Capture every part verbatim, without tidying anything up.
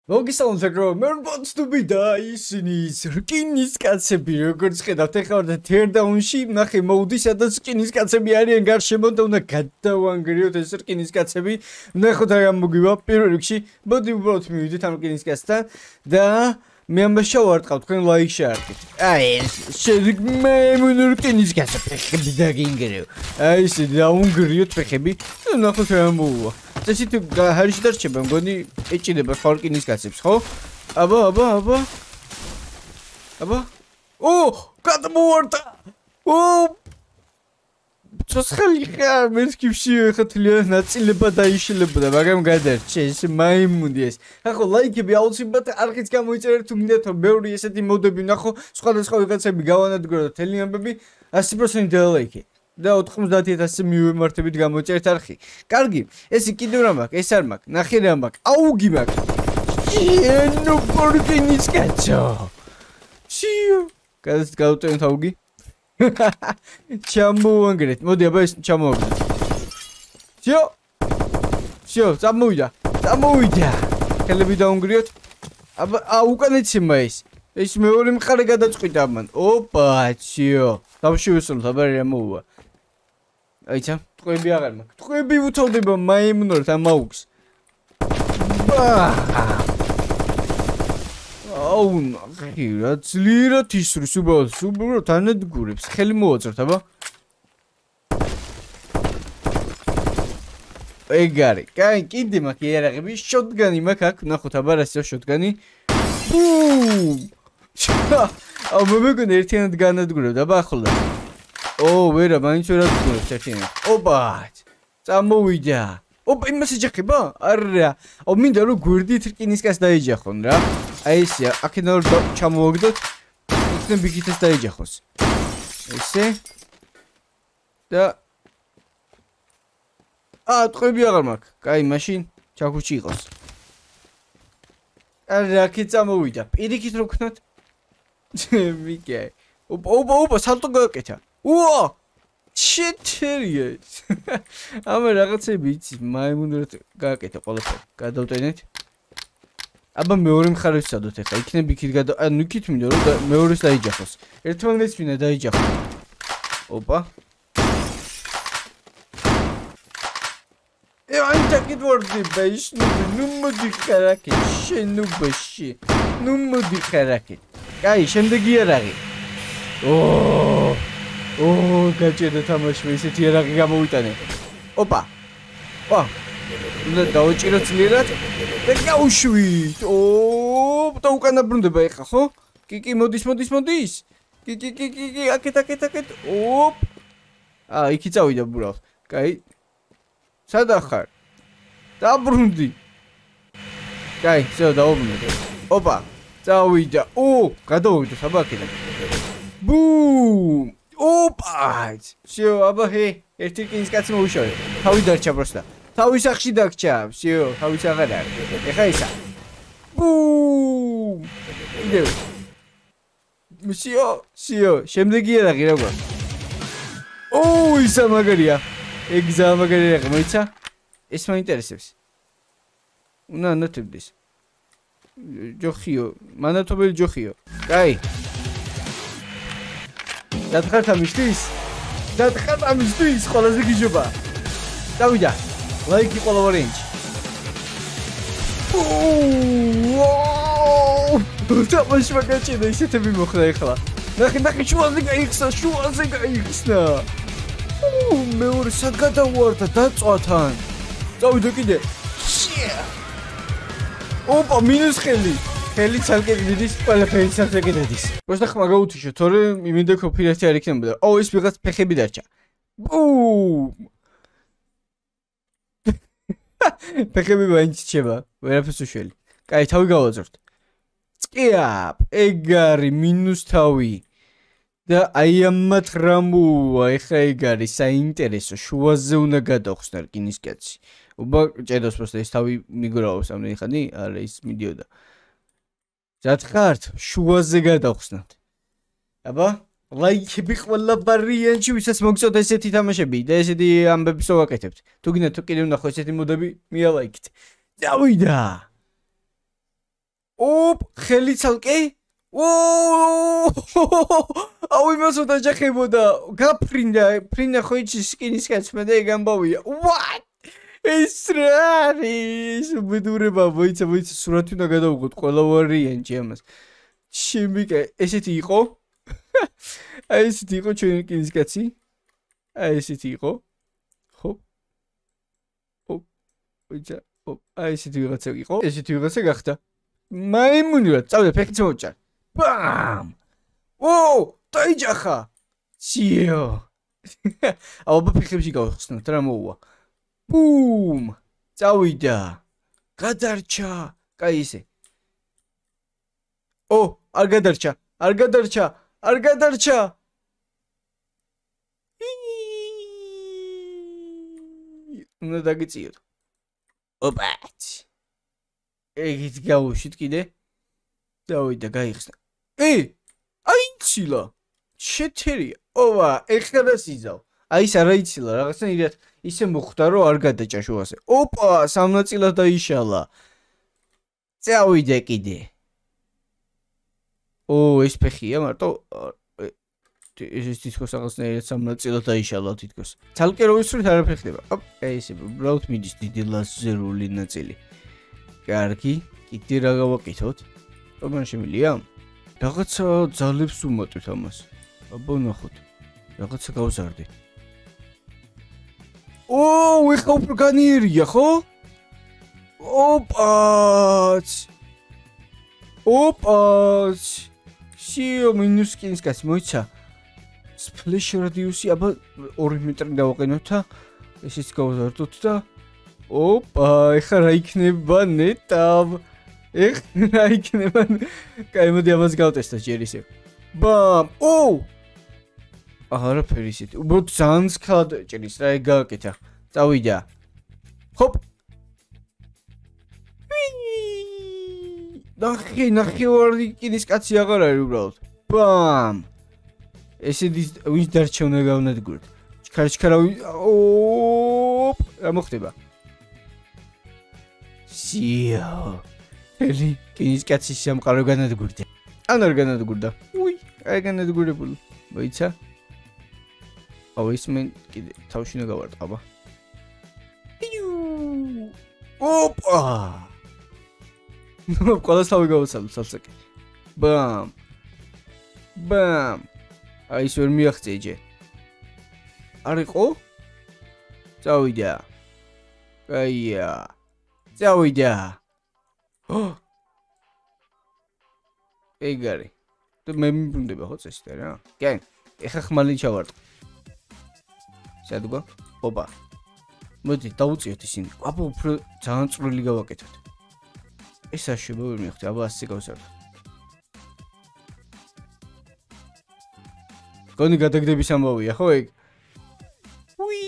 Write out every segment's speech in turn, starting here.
მოგისალმოთ ეგრო მე ვარ Noobi და ისინი რკინის კაცები როგორც ხედავთ ეხლა და Teardown-ში ნახე მოუდი სადაც რკინის კაცები არიან გარშემო და უნდა გადავანგრიოთ ეს რკინის კაცები ნახოთ რა გამოგივა პირველ რიგში მოდი უბრალოდ მივიდეთ ამ რკინის კაცთან და მე ამბაშა ვარტყავ თქვენ ლაიქ შეარყით აი შეგვიგ მე რკინის კაცები დაგინგრევ აი ესე დაუნგრიოთ ფეხები და ნახოთ რა მოუვა წესი თუ ჰარიში დარჩება მგონი ეჭიდება ხალკინის კაცებს ხო? აბა აბა აბა აბა ო გადმოვარდა ო ცოცხალი ხარ მესკიფში ხათლიან ნაწილება დაიშლებოდა მაგრამ გადარჩე ეს მაიმუნი ეს ახო ლაიქები აუცილებლად არხიც გამოიწერეთ თუ გინდათ ბევრი ესეთი მოდები ნახო სხვადასხვა ვიღაცები გავანადგუროთ თელი ამბები one hundred percent ლაიქი და ოთხმოცდაათი ათასი მივემართებით გამოიწერეთ არხი. კარგი, ეს კიდევ რა მაქვს, ეს არ მაქვს, ნახე რა მაქვს. აუგი მაქვს. ნუ პორკინის კაცო. შიო. გადას გავუტენთ აუგი. ჩამოვანგრეთ. მოდი აბა ეს ჩამოვანგრეთ. შიო. შიო, წამოვიდა. წამოვიდა. ხელები დაუნგრიოთ. აბა ა უკანეცემა ეს. ეს მეორე მხარე გადაწყვიტა ამან. ოპა, შიო. დავშევისწავლოთ აბა რა მოუვა. აიცა, ტყვეები აღარ მაქვს. ტყვეები უთავდება მაიმუნორთ ამ აუგს. აუ, ნახე, რა ძლიერად ისრვის უბრალოდ, უბრალოდ ანადგურებს. ხელი მოვაწევთ, აბა. ეგარი, კაი, კიდე მაქვს იარაღები, შოტგანი მაქვს აქ, ნახოთ, აბა რა ისეა შოტგანი. ბუ! აუ, მე მეგონა ერთიანად განადგურებთ, აბა ახლა. ო, ვერა, მაინც ვერ ადგურებს ერთიანად. ოპა! წამოვიდა. ოპა, იმას ეჯახება? არა. აუ, მინდა რომ გვერდით რკინის კაცს დაეჯახონ რა. აი ესეა, აქედან რომ ჩამოვაგდოთ, იქნებ იქითაც დაეჯახოს. ესე. და აა, ტყვეები აღარ მაქვს. კაი, მაშინ ჩაქუჩი იყოს. არა, აქეთ წამოვიდა. პირიქით რო ვქნათ? მიკე. ოპა, ოპა, ოპა, სალტო გააკეთა. უა! ჩეთერია. ამა რაღაცები იცი, მაიმუნად გააკეთა ყველაფერი. გადავტენეთ. აბა მეორე მხარეს ვსადოთ ახლა. იქნებ იქით გადა, ანუ იქით მინდა რომ მეორეს დაიჯახოს. ერთმანეთს მინდა დაიჯახო. ოპა. ე აი დაგიდვარდი ბეშ, ნუ მოდი ხარაკი, შენობაში. ნუ მოდი ხარაკი. კაი, შემდეგი იარაღი. ო ო გაჭედა თამაში ისეთი იარაღი გამოვიტანე. ოპა. ვა. უნდა დავჭირო ძლიერად და გავუშვით. ო და უკანა ბრუნდება ეხა ხო? კი კი მოდის მოდის მოდის. კი კი კი კი აკეთ აკეთ აკეთ. ოპ. აა იქი წავიდა უბრალოდ. კაი. სადა ხარ? დაბრუნდი. კაი, ზეო დავუბრუნდი. ოპა. წავიდა. ო, გადავიდა საბაკიდან. ბუ! ოპა! შიო, აბა ჰე, ერთი რკინის კაცი მოუშავე. თავი დარჩა პროსტა. თავის სახში დაგჭა. შიო, თავის აღარ არის. ეხა ისა. ბუ! იდეო. შიო, შიო, შემდეგი იარაღი რა გვაქვს? ო, ისა მაგარია. ეგ ზა მაგარია, მოიცა? ეს მაინტერესებს. უნდა ანათებდეს. ჯოხიო, მანათობელი ჯოხიო. კაი. დათხართ ამისთვის? დათხართ ამისთვის? ყველაზე გიჟობა. დავიდა. ლაიქი ყველა ვარიანტი. ოუ! თამაში მაგაჭედა ისეთები მოხდა ეხლა. ნახე, ნახე, შუაზე გაიხსნა, შუაზე გაიხსნა. ოუ, მეორე სად გადავარდა დაწვათან. წავიდა კიდე. ოპა, მინუს ხელი. ხელი ცალკე გიდის, ყველაფერი ცალკე გიდის. პროსტა ხმა გაუთიშო, თორე მინდა კოპირეთი არ იქნებოდა. ო, ეს ვიღაც ფეხები დარჩა. ბუ! ფეხები მაინც რჩება, ვერაფერს უშველი. კაი, თავი გავაძორთ. წკიაპ, ეგარი მინუს თავი. და აი ამათ რამოვა, ეხა ეგარი საინტერესო, შუაზე უნდა გადავხსნა რკინის კაცი. უბა ჭედოს პროსტა ეს თავი მიგროვავს ამდენი ხანი, არა ის მიდიოდა. დათხართ, შუაზე გადავხსნათ. აბა, ლაიქები ყველა ვარიანტში, ვისაც მოგწოთ ესეთი თამაშები და ესეთი ამბებს ვაკეთებთ. თუ გინდათ თუ კიდევ ნახო ესეთი მოდები, მიალაიქით. დავიდა. ოპ, ხელი ცალკე? ო! აუ იმას უდაჯახებოდა. გაფრინდა, ფრინდა ხო იცი სკინის კაცმა და ეგ ამბავია. What? ეს რა არის? უბედურება, მოიცა, მოიცა, სურათი უნდა გადავუღოთ ყველა ვარიანტი ამას. შემიკა, ესეთი იყო? აი ესეთი იყო ჩვენი რკინის კაცი? აი ესეთი იყო? ხო? ოპ, მოიცა, ოპ, აი ესეთი ვიღაცა იყო? ესეთი ვიღაცა გახდა. მაიმუნი რა, წავდა ფეხით მოჭარ. Bam! ო, დაიჯახა. ციო. აუ ფეხებში გავხსნათ რა მოუვა. Boom! წავიდა. გადარჩა. კაი ისე. ო, არ გადარჩა. არ გადარჩა. არ გადარჩა. უნდა დაგიწიოთ. ოპაც. ეგით გავუშვით კიდე. დავიდა, გაიხსნა. ე! აი ცილა. შეთერია. ოვა, ეხლა დასიზავ. აი ეს არა იცილა, რაღაცნაირად ისე მოხვდა, რომ არ გადაჭა შუაზე. ოპა, სამნაწილად დაიშალა. წავიდა კიდე. ო, ეს ფეხია, მარტო ეს თითქოს რაღაცნაირად სამნაწილად დაიშალა თითქოს. ცალკე რო ვისვრით არაფერი ხდება. ოპ, ესე უბრალოდ მიდის დიდი ლაზერული ნაწილი. კარგი, კიდე რა გავაკეთოთ? აბა შემილია? რაღაცა ძალებს უმატვით ამას. აბა ნახოთ. რაღაცა გავზარდეთ. ო, ეხა უფრო განიერია, ხო? ოპაც. ოპაც. სიო მინუს სკინის კაცი მოიცა. სპლეშ რადიუსი აბა ორი მეტრი დავაყენოთ და ესეც გავზარდოთ და ოპა, ეხა რა იქნება ნეტავ? ეხა რა იქნება? კაი, მოდი ამას გავტესტოთ ჯერ ისე. ბამ! ო! არაფერი ისეთი. უბრალოდ ძალიან სქად ჭრის რა ეგ გააკეთა. წავიდა. ჰოპ. ნახე, ნახე ვარი რკინის კაცი აღარ არის უბრალოდ. ბამ! ესეთი ვინც დარჩა უნდა გავნადგუროთ. ჩქარა ჩქარა ოპ! რა მოხდება? სიო. ელი რკინის კაცის სამყარო განადგურდა. ან არ განადგურდა. უი, აი განადგურებული. მოიცა? აუ ის მე კიდე თავში უნდა გავარტყაბა. ოპა! ნუ ყველას თავი გავაცალო სალსაკი. ბამ! ბამ! აი ის ვერ მიაღწია ჯე. არ იყო? წავიდა. კაია. წავიდა. ო! ეგარი. და მე მიბრუნდება ხო წესით რა? კენ, ეხა ხმალი ჩავარტყ. სადღა? ოპა. მოდი დავუწიოთ ისინი. აბა უფრო ძალიან წვრილი გავაკეთოთ. ეს აშუება ვერ მიხდი, აბა ასე გავსარდოთ. გონი გადაგდების ამბავია ხო ეგ? უი!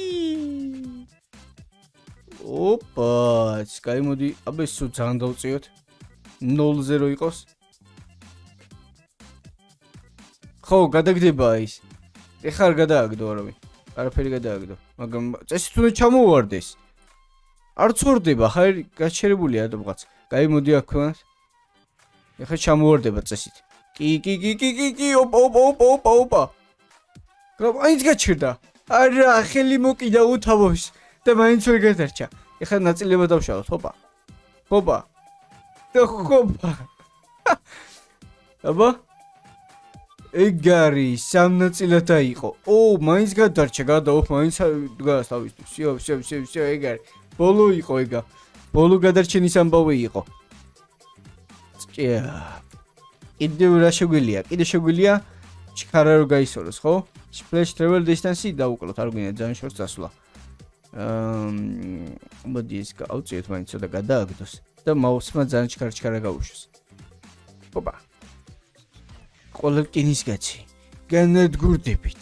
ოპა, სკაი მოდი, აბა ეს ძალიან დავუწიოთ. ნოლზე რო იყოს. ხო, გადაგდება ის. ეხლა არ გადააგდო არავინ. არაფერი გადააგდო. მაგრამ წესით უნდა ჩამოვარდეს. არ წორდება, ხარ გაჩერებულია რატომღაც. კაი, მოდი აქ ვარ. ეხლა ჩამოვარდება წესით. კი, კი, კი, კი, კი, კი, ოპ, ოპ, ოპ, ოპ, ოპა. მაინც გაჩერდა. არა, ხელი მოკიდა უთავოს და მაინც ვერ გადარჩა. ეხლა ნაწილება დავშალოთ, ჰოპა. ჰოპა. და ჰოპა. აბა ეგარი სამნაწილად დაიყო. ო, მაინც გადარჩა, გადაოფ, მაინც გასავისთვის. სიო, სიო, სიო, სიო, ეგარი. ბოლო იყო ეგა. ბოლო გადარჩენის ამბავი იყო. წკია. კიდევ რა შეგვიძლია? კიდე შეგვიძლია ჩქარა რო გაისოროს, ხო? Splash travel distance დავუკლოთ, არ გვინდა ძალიან შორს წასვლა. აა, მოდი ეს გავწიოთ მაინც ცოტა გადააგდოს და მაუსმა ძალიან ჩქარა ჩქარა გაუშვოს. ოპა. ყველა რკინის კაცი. განადგურდებით.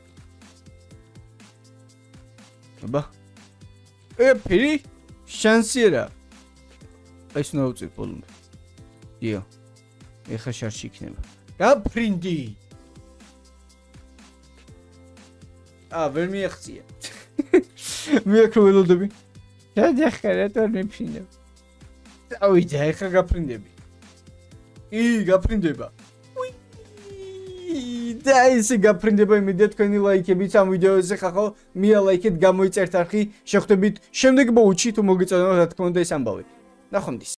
აბა. ე, ფერი? შანსი რა. ეს ნაუწი ბოლომდე. დიო. ეხა შარში იქნება. გაფრინდი. აა, ვერ მიაღწია. მე აქ ველოდები. გადახარა, თორ მეფინებ. დავიდა, ეხა გაფრინდები. კი, გაფრინდება. და ესე გაფრინდება იმედია თქვენი ლაიქებით ამ ვიდეოზე ხახო მია ლაიქეთ გამოიწერთ არხი შეხვდებით შემდეგ ბოუჩი თუ მოგეწონა რა თქმა უნდა ეს ამბავი ნახვამდის